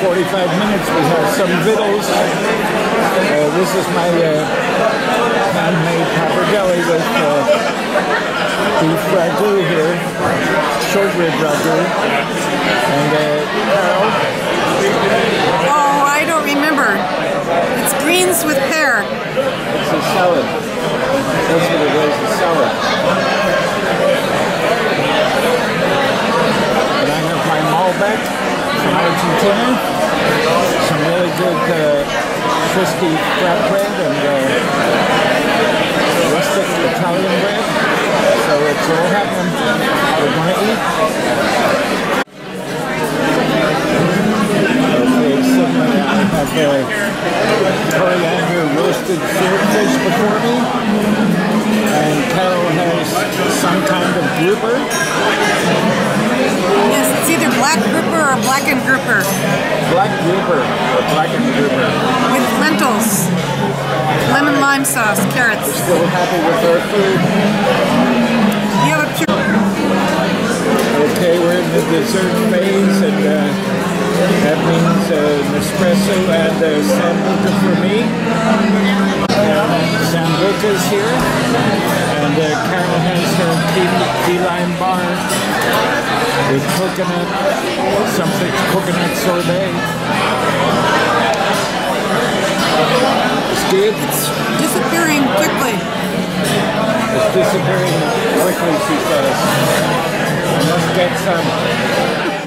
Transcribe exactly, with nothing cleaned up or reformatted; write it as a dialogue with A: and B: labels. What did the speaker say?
A: forty-five minutes. We have some vittles. Uh, this is my uh, handmade pappardelle with uh, beef ragu here, short rib ragu, and uh, Carol.
B: Oh, I don't remember. It's greens with pear.
A: It's a salad. That's what it is, a salad. And I have my Malbec from Argentina. Some really good uh, crispy flatbread and uh, rustic Italian bread. So it's all happening. We're going to eat. Okay, so I have uh, coriander roasted swordfish before me. And Carol has some kind of grouper.
B: Yes, it's either black grouper or blackened grouper.
A: Black grouper or blackened grouper.
B: With lentils, lemon lime sauce, carrots.
A: We're still happy with our food.
B: You have a pure...
A: Okay, we're in the dessert phase, and uh, that means uh, Nespresso and uh, Sambuca for me. Sambuca's here, and uh, Carol has her key, key lime bar with coconut, something coconut sorbet. It's good.
B: It's disappearing quickly.
A: It's disappearing quickly, she says. I must get some.